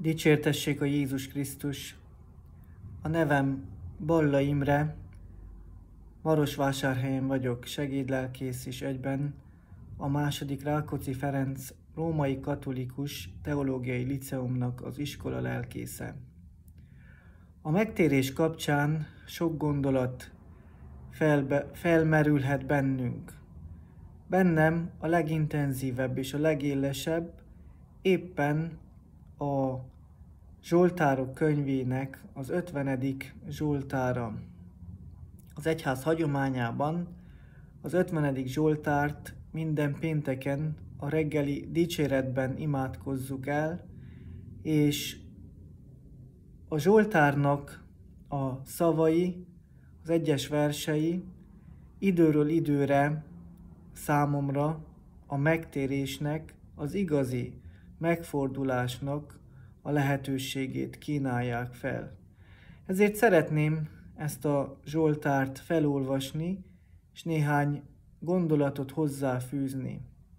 Dicsértessék a Jézus Krisztus! A nevem Balla Imre, Marosvásárhelyen vagyok, segédlelkész és egyben a II. Rákóczi Ferenc Római Katolikus Teológiai Liceumnak az iskola lelkésze. A megtérés kapcsán sok gondolat felmerülhet bennünk. Bennem a legintenzívebb és a legélesebb éppen a Zsoltárok könyvének az 50. Zsoltára. Az egyház hagyományában az 50. Zsoltárt minden pénteken a reggeli dicséretben imádkozzuk el, és a Zsoltárnak a szavai, az egyes versei időről időre számomra a megtérésnek, az igazi megfordulásnak a lehetőségét kínálják fel. Ezért szeretném ezt a Zsoltárt felolvasni, és néhány gondolatot hozzáfűzni.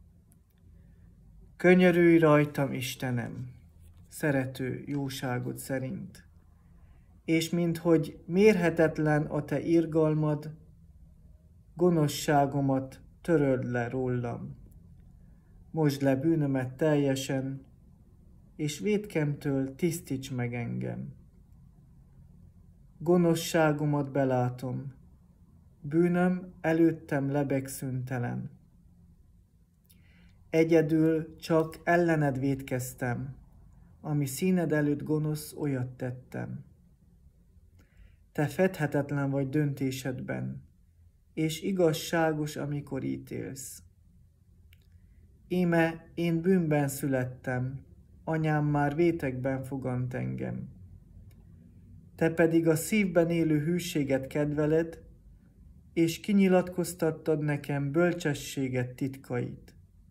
Könyörülj rajtam, Istenem, szerető jóságod szerint, és minthogy mérhetetlen a te irgalmad, gonoszságomat töröld le rólam. Mosd le bűnömet teljesen, és vétkemtől tisztíts meg engem. Gonoszságomat belátom, bűnöm előttem lebeg szüntelen. Egyedül csak ellened vétkeztem, ami színed előtt gonosz, olyat tettem. Te fedhetetlen vagy döntésedben, és igazságos, amikor ítélsz. Íme én bűnben születtem, anyám már vétekben fogant engem. Te pedig a szívben élő hűséget kedveled, és kinyilatkoztattad nekem bölcsességet titkait.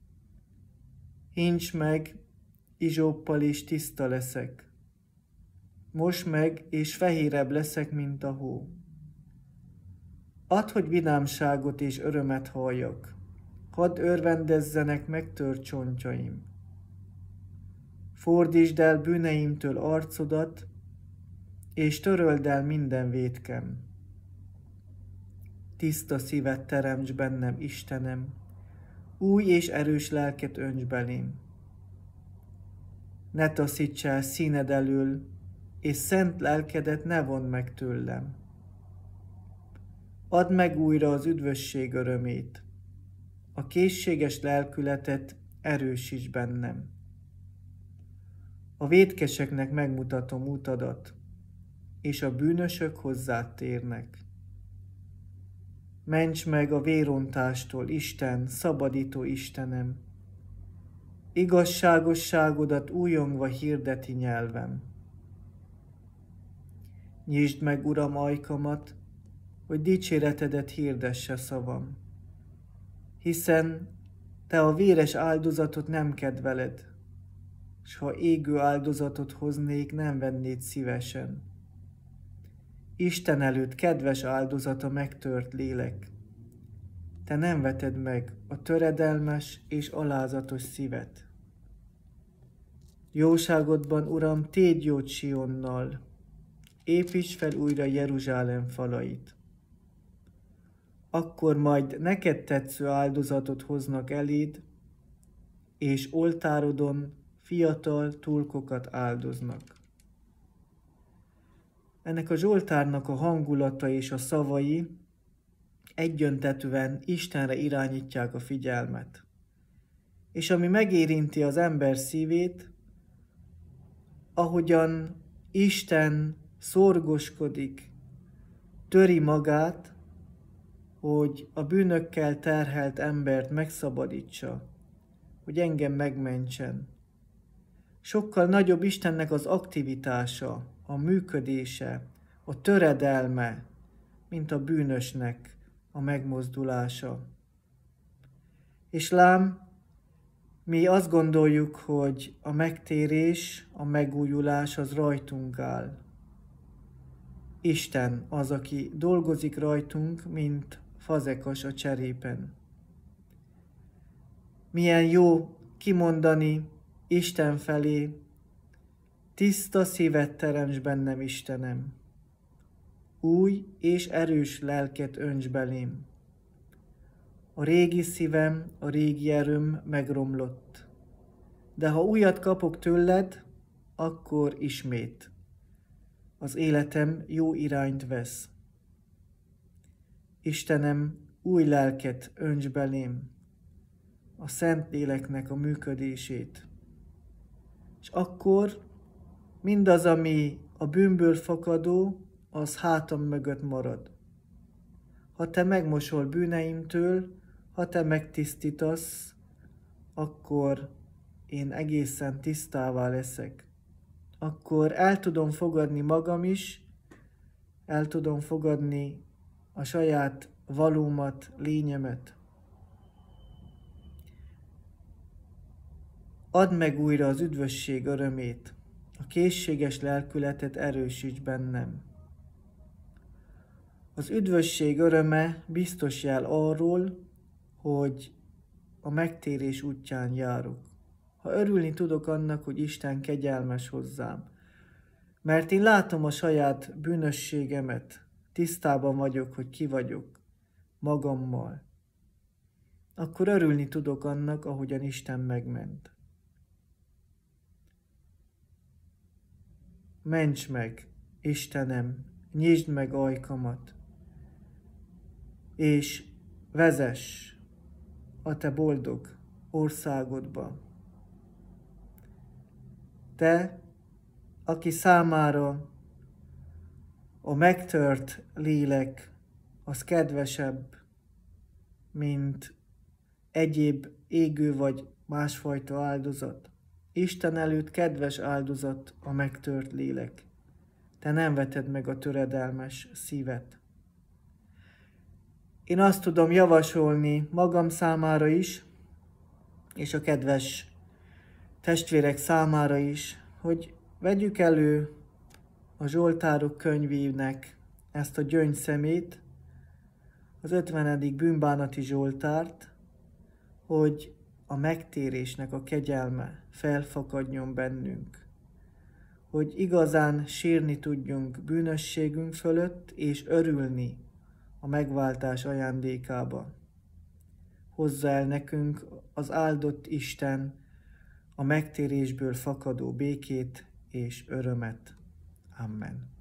Hincs meg, izsóppal és tiszta leszek. Most meg, és fehérebb leszek, mint a hó. Add, hogy vidámságot és örömet halljak. Hadd örvendezzenek megtört csontjaim. Fordítsd el bűneimtől arcodat, és töröld el minden vétkem. Tiszta szívet teremts bennem, Istenem, új és erős lelket önts belém. Ne taszíts el színed elől, és szent lelkedet ne vondd meg tőlem. Add meg újra az üdvösség örömét, a készséges lelkületet erősíts bennem. A vétkeseknek megmutatom utadat, és a bűnösök hozzád térnek. Ments meg a vérontástól, Isten, szabadító Istenem! Igazságosságodat újongva hirdeti nyelvem. Nyisd meg, Uram, ajkamat, hogy dicséretedet hirdesse szavam. Hiszen te a véres áldozatot nem kedveled, s ha égő áldozatot hoznék, nem vennéd szívesen. Isten előtt kedves áldozat a megtört lélek. Te nem veted meg a töredelmes és alázatos szívet. Jóságodban, Uram, tégy jót Sionnal, építs fel újra Jeruzsálem falait. Akkor majd neked tetsző áldozatot hoznak eléd, és oltárodon fiatal tulkokat áldoznak. Ennek a Zsoltárnak a hangulata és a szavai egyöntetűen Istenre irányítják a figyelmet. És ami megérinti az ember szívét, ahogyan Isten szorgoskodik, töri magát, hogy a bűnökkel terhelt embert megszabadítsa, hogy engem megmentsen. Sokkal nagyobb Istennek az aktivitása, a működése, a töredelme, mint a bűnösnek a megmozdulása. És lám, mi azt gondoljuk, hogy a megtérés, a megújulás az rajtunk áll. Isten az, aki dolgozik rajtunk, mint fazekas a cserépen. Milyen jó kimondani Isten felé, Tiszta szívet teremts bennem, Istenem, új és erős lelket önts belém. A régi szívem, a régi erőm megromlott, de ha újat kapok tőled, akkor ismét az életem jó irányt vesz. Istenem, új lelket önts belém, a Szentléleknek a működését. És akkor mindaz, ami a bűnből fakadó, az hátam mögött marad. Ha te megmosol bűneimtől, ha te megtisztítasz, akkor én egészen tisztává leszek. Akkor el tudom fogadni magam is, el tudom fogadni a saját valómat, lényemet. Add meg újra az üdvösség örömét, a készséges lelkületet erősíts bennem. Az üdvösség öröme biztos jel arról, hogy a megtérés útján járok. Ha örülni tudok annak, hogy Isten kegyelmes hozzám, mert én látom a saját bűnösségemet, tisztában vagyok, hogy ki vagyok magammal, akkor örülni tudok annak, ahogyan Isten megment. Ments meg, Istenem, nyisd meg ajkamat, és vezess a te boldog országodba. Te, aki számára a megtört lélek az kedvesebb, mint egyéb égő vagy másfajta áldozat. Isten előtt kedves áldozat a megtört lélek. Te nem veted meg a töredelmes szívet. Én azt tudom javasolni magam számára is, és a kedves testvérek számára is, hogy vegyük elő a Zsoltárok könyvének ezt a gyöngyszemét, az 50. bűnbánati Zsoltárt, hogy a megtérésnek a kegyelme felfakadjon bennünk, hogy igazán sírni tudjunk bűnösségünk fölött, és örülni a megváltás ajándékába. Hozza el nekünk az áldott Isten a megtérésből fakadó békét és örömet. Amen.